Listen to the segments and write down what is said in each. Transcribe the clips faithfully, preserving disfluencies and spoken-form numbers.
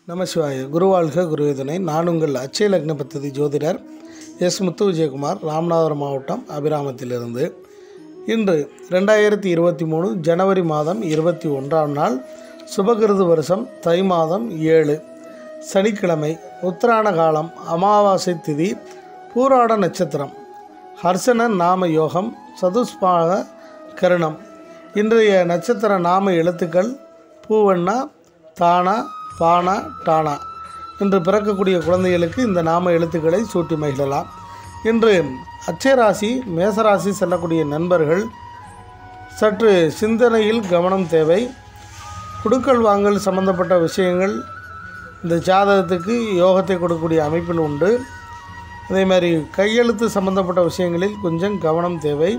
நமசிவாய. குருவாழ்க குருவே துணை. நான் உங்கள் அச்சய லக்ன பத்ததி ஜோதிடர் எஸ் முத்து விஜயகுமார், ராமநாதபுரம் மாவட்டம் அபிராமத்திலிருந்து. இன்று ரெண்டாயிரத்தி இருபத்தி மூணு ஜனவரி மாதம் இருபத்தி ஒன்றாம் நாள், சுபகிருது வருஷம் தை மாதம் ஏழு, சனிக்கிழமை, உத்தராயண காலம், அமாவாசை திதி, பூராட நட்சத்திரம், ஹர்ஷன நாம யோகம், சதுஷ்பாக கருணம். இன்றைய நட்சத்திர நாம எழுத்துக்கள் பூவண்ணா, தானா, பானா, டானா. இன்று பிறக்கக்கூடிய குழந்தைகளுக்கு இந்த நாம எழுத்துக்களை சூட்டி மகிழலாம். இன்று அச்சயராசி மேசராசி செல்லக்கூடிய நண்பர்கள் சற்று சிந்தனையில் கவனம் தேவை. குடுக்கல் வாங்கல் சம்பந்தப்பட்ட விஷயங்கள் இந்த ஜாதகத்துக்கு யோகத்தை கொடுக்கக்கூடிய அமைப்பில் உண்டு. அதே மாதிரி கையெழுத்து சம்பந்தப்பட்ட விஷயங்களில் கொஞ்சம் கவனம் தேவை.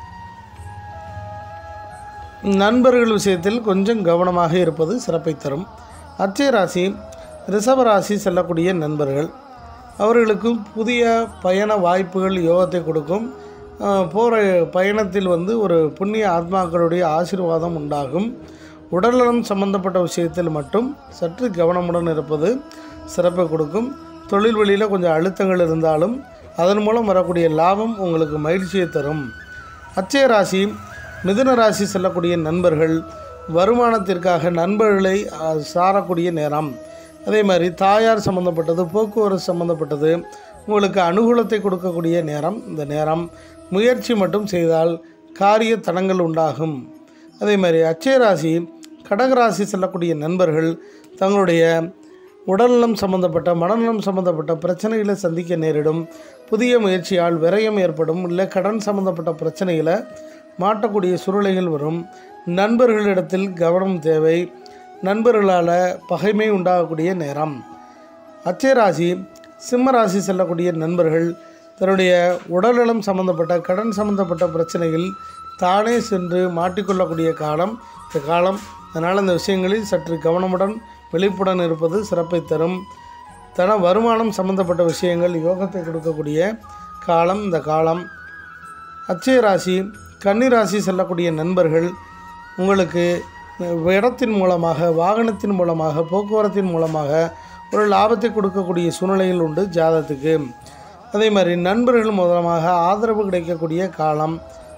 நண்பர்கள் விஷயத்தில் கொஞ்சம் கவனமாக இருப்பது சிறப்பை தரும். அச்சயராசி ரிஷபராசி செல்லக்கூடிய நண்பர்கள், அவர்களுக்கு புதிய பயண வாய்ப்புகள் யோகத்தை கொடுக்கும். போகிற பயணத்தில் வந்து ஒரு புண்ணிய ஆத்மாக்களுடைய ஆசீர்வாதம் உண்டாகும். உடல்நலம் சம்பந்தப்பட்ட விஷயத்தில் மட்டும் சற்று கவனமுடன் இருப்பது சிறப்பை கொடுக்கும். தொழில் வழியில் கொஞ்சம் அழுத்தங்கள் இருந்தாலும் அதன் மூலம் வரக்கூடிய லாபம் உங்களுக்கு மகிழ்ச்சியை தரும். அச்சயராசி மிதுன ராசி செல்லக்கூடிய நண்பர்கள் வருமானத்திற்காக நண்பர்களை சாரக்கூடிய நேரம். அதே மாதிரி தாயார் சம்பந்தப்பட்டது, போக்குவரத்து சம்பந்தப்பட்டது உங்களுக்கு அனுகூலத்தை கொடுக்கக்கூடிய நேரம். இந்த நேரம் முயற்சி மட்டும் செய்தால் காரிய தடங்கள் உண்டாகும். அதே மாதிரி அச்சயராசி கடகராசி செல்லக்கூடிய நண்பர்கள் தங்களுடைய உடல்நலம் சம்பந்தப்பட்ட மனநலம் சம்பந்தப்பட்ட பிரச்சனைகளை சந்திக்க நேரிடும். புதிய முயற்சியால் விரயம் ஏற்படும். இல்லை கடன் சம்பந்தப்பட்ட பிரச்சனைகளை மாட்டக்கூடிய சூழ்நிலைகள் வரும். நண்பர்களிடத்தில் கவனம் தேவை. நண்பர்களால் பகைமை உண்டாகக்கூடிய நேரம். அச்சயராசி சிம்மராசி செல்லக்கூடிய நண்பர்கள் தன்னுடைய உடல்நலம் சம்பந்தப்பட்ட கடன் சம்பந்தப்பட்ட பிரச்சனைகள் தானே சென்று மாட்டிக்கொள்ளக்கூடிய காலம் இந்த காலம். அதனால் இந்த விஷயங்களில் சற்று கவனமுடன் விழிப்புடன் இருப்பது சிறப்பை தரும். தன வருமானம் சம்பந்தப்பட்ட விஷயங்கள் யோகத்தை கொடுக்கக்கூடிய காலம் இந்த காலம். அச்சயராசி கன்னிராசி செல்லக்கூடிய நண்பர்கள் உங்களுக்கு இடத்தின் மூலமாக, வாகனத்தின் மூலமாக, போக்குவரத்தின் மூலமாக ஒரு லாபத்தை கொடுக்கக்கூடிய சூழ்நிலையில் உண்டு ஜாதகத்துக்கு. அதே மாதிரி நண்பர்கள் மூலமாக ஆதரவு கிடைக்கக்கூடிய காலம்.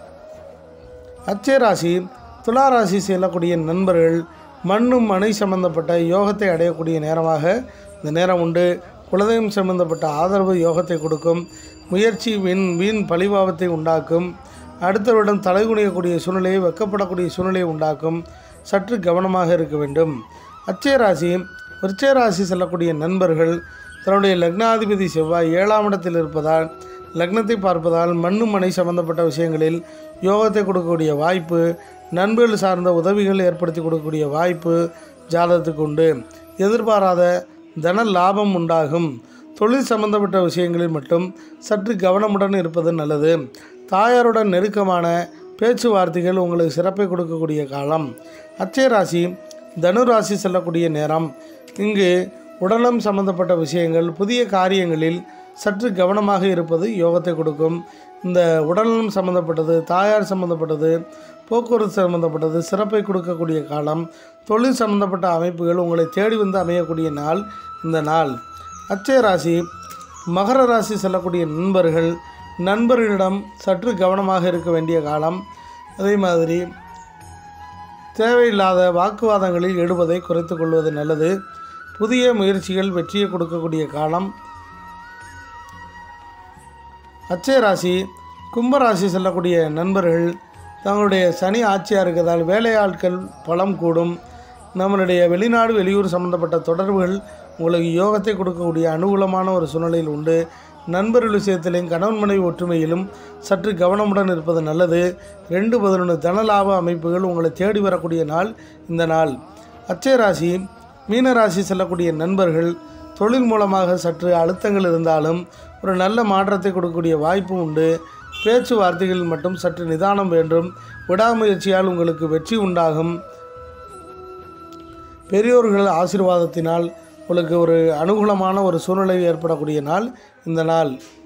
அச்சயராசி துளாராசி செல்லக்கூடிய நண்பர்கள் மண்ணும் மனை சம்பந்தப்பட்ட யோகத்தை அடையக்கூடிய நேரமாக இந்த நேரம் உண்டு. குலதெய்வம் சம்பந்தப்பட்ட ஆதரவு யோகத்தை கொடுக்கும். முயற்சி வீண் வீண் பழிபாவத்தை உண்டாக்கும். அடுத்தவரிடம் தலைகுனியக்கூடிய சூழ்நிலையை, வெக்கப்படக்கூடிய சூழ்நிலையை உண்டாக்கும். சற்று கவனமாக இருக்க வேண்டும். அச்சயராசி விருச்சிகராசி செல்லக்கூடிய நண்பர்கள் தன்னுடைய லக்னாதிபதி செவ்வாய் ஏழாம் இடத்தில் இருப்பதால், லக்னத்தை பார்ப்பதால் மண்ணு மனை சம்பந்தப்பட்ட விஷயங்களில் யோகத்தை கொடுக்கக்கூடிய வாய்ப்பு, நண்பர்கள் சார்ந்த உதவிகள் ஏற்படுத்தி கொடுக்கக்கூடிய வாய்ப்பு ஜாதகத்துக்கு உண்டு. எதிர்பாராத தன லாபம் உண்டாகும். தொழில் சம்பந்தப்பட்ட விஷயங்களில் மட்டும் சற்று கவனமுடன் இருப்பது நல்லது. தாயாருடன் நெருக்கமான பேச்சுவார்த்தைகள் உங்களுக்கு சிறப்பை கொடுக்கக்கூடிய காலம். அச்சயராசி தனுராசி செல்லக்கூடிய நேரம். இங்கு உடலம் சம்பந்தப்பட்ட விஷயங்கள், புதிய காரியங்களில் சற்று கவனமாக இருப்பது யோகத்தை கொடுக்கும். இந்த உடல்நலம் சம்பந்தப்பட்டது, தாயார் சம்பந்தப்பட்டது, போக்குவரத்து சம்பந்தப்பட்டது சிறப்பை கொடுக்கக்கூடிய காலம். தொழில் சம்பந்தப்பட்ட அமைப்புகள் உங்களை தேடி வந்து அமையக்கூடிய நாள் இந்த நாள். அச்சயராசி மகர ராசி செல்லக்கூடிய நண்பர்கள் நண்பர்களிடம் சற்று கவனமாக இருக்க வேண்டிய காலம். அதே மாதிரி தேவையில்லாத வாக்குவாதங்களில் ஈடுபதை குறைத்து கொள்வது நல்லது. புதிய முயற்சிகள் வெற்றியை கொடுக்கக்கூடிய காலம். அச்சயராசி கும்பராசி செல்லக்கூடிய நண்பர்கள் தங்களுடைய சனி ஆட்சியாக இருக்கிறதால் வேலையாட்கள் பலம் கூடும். நம்மளுடைய வெளிநாடு வெளியூர் சம்பந்தப்பட்ட தொடர்புகள் உங்களுக்கு யோகத்தை கொடுக்கக்கூடிய அனுகூலமான ஒரு சூழ்நிலையில் உண்டு. நண்பர்கள் விஷயத்திலும் கணவன் மனைவி ஒற்றுமையிலும் சற்று கவனமுடன் இருப்பது நல்லது. ரெண்டு பதினொன்று தனலாப அமைப்புகள் உங்களை தேடி வரக்கூடிய நாள் இந்த நாள். அச்சயராசி மீனராசி செல்லக்கூடிய நண்பர்கள் தொழில் மூலமாக சற்று அழுத்தங்கள் இருந்தாலும் ஒரு நல்ல மாற்றத்தை கொடுக்கக்கூடிய வாய்ப்பு உண்டு. பேச்சுவார்த்தைகளில் மட்டும் சற்று நிதானம் வேண்டும். விடாமுயற்சியால் உங்களுக்கு வெற்றி உண்டாகும். பெரியோர்கள் ஆசீர்வாதத்தினால் உங்களுக்கு ஒரு அனுகூலமான ஒரு சூழ்நிலை ஏற்படக்கூடிய நாள் இந்த நாள்.